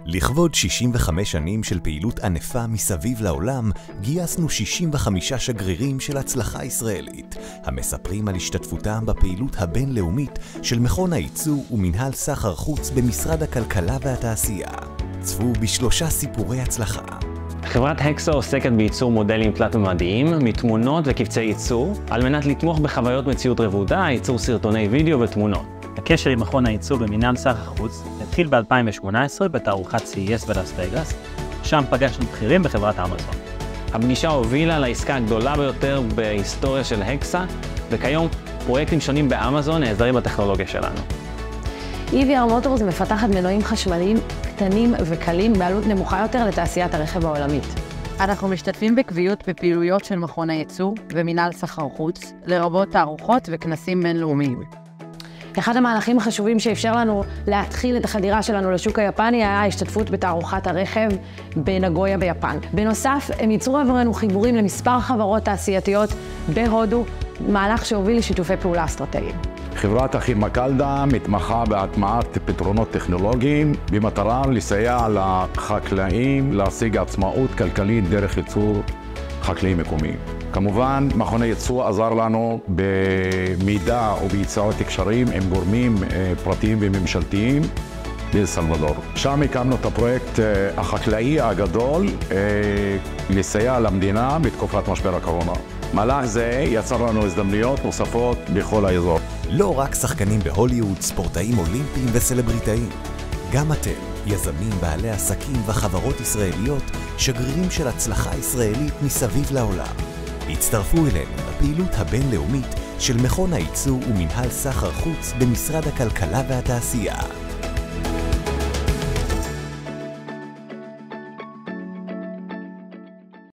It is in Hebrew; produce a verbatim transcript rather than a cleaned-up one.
לכבוד שישים וחמש שנים של פעילות ענפה מסביב לעולם, גייסנו שישים וחמישה שגרירים של הצלחה ישראלית, המספרים על השתתפותם בפעילות הבינלאומית של מכון הייצוא ומנהל סחר חוץ במשרד הכלכלה והתעשייה. צפו בשלושה סיפורי הצלחה. חברת הקסה עוסקת בייצור מודלים תלת-ממדיים, מתמונות וקבצי ייצור, על מנת לתמוך בחוויות מציאות רבודה, ייצור סרטוני וידאו ותמונות. הקשר עם מכון הייצוא במנהל סחר חוץ התחיל ב-אלפיים שמונה עשרה בתערוכת סי אי אס בלאס וגאס, שם פגשנו בכירים בחברת אמזון. הפגישה הובילה לעסקה הגדולה ביותר בהיסטוריה של הקסה, וכיום פרויקטים שונים באמזון נעזרים בטכנולוגיה שלנו. אי וי אר מוטורס מפתחת מנועים חשמליים קטנים וקלים בעלות נמוכה יותר לתעשיית הרכב העולמית. אנחנו משתתפים בקביעות בפעילויות של מכון הייצוא ומנהל סחר חוץ, לרבות תערוכות וכנסים בינלאומיים. אחד המהלכים החשובים שאפשר לנו להתחיל את החדירה שלנו לשוק היפני היה ההשתתפות בתערוכת הרכב בנגויה ביפן. בנוסף, הם ייצרו עבורנו חיבורים למספר חברות תעשייתיות בהודו, מהלך שהוביל לשיתופי פעולה אסטרטגיים. חברת אחים מקלדה מתמחה בהטמעת פתרונות טכנולוגיים במטרה לסייע לחקלאים להשיג עצמאות כלכלית דרך ייצור חקלאי מקומי. כמובן, מכון הייצוא עזר לנו במידע וביצירת קשרים עם גורמים פרטיים וממשלתיים באל סלבדור. שם הקמנו את הפרויקט החקלאי הגדול לסייע למדינה בתקופת משבר הקורונה. מהלך זה יצר לנו הזדמנויות נוספות בכל האזור. לא רק שחקנים בהוליווד, ספורטאים אולימפיים וסלבריטאים. גם אתם, יזמים, בעלי עסקים וחברות ישראליות, שגרירים של הצלחה ישראלית מסביב לעולם. הצטרפו אלינו לפעילות הבינלאומית של מכון הייצוא ומנהל סחר חוץ במשרד הכלכלה והתעשייה.